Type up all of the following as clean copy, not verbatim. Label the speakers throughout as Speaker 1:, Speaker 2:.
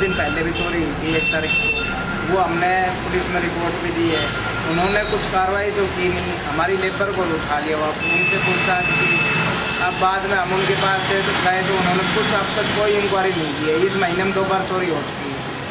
Speaker 1: दिन पहले भी चोरी हुई थी 1 तारीख को, वो हमने पुलिस में रिपोर्ट भी दी है। उन्होंने कुछ कार्रवाई तो की नहीं, हमारी लेबर को उठा लिया। वो उनसे पूछताछ की, अब बाद में हम उनके पास गए तो उन्होंने कुछ अब तक कोई इंक्वायरी नहीं की है। इस महीने में 2 बार चोरी हो चुकी है।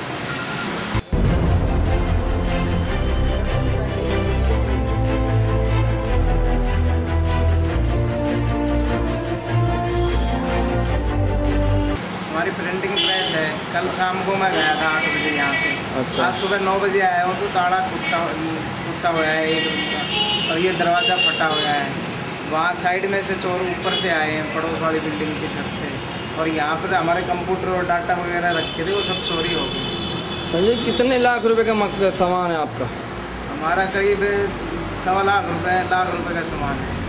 Speaker 1: हमारी प्रिंटिंग प्रेस है। कल शाम को मैं गया था 8 बजे यहाँ से।
Speaker 2: अच्छा।
Speaker 1: आज सुबह 9 बजे आया हूँ तो ताला टूटा हुआ है एक रूम का, और ये दरवाज़ा फटा हुआ है। वहाँ साइड में से चोर ऊपर से आए हैं, पड़ोस वाली बिल्डिंग की छत से, और यहाँ पर हमारे कंप्यूटर और डाटा वगैरह रखे थे, वो सब चोरी हो गई।
Speaker 2: संजय, कितने लाख रुपए का सामान है आपका?
Speaker 1: हमारा करीब 1.25 लाख रुपए का सामान है।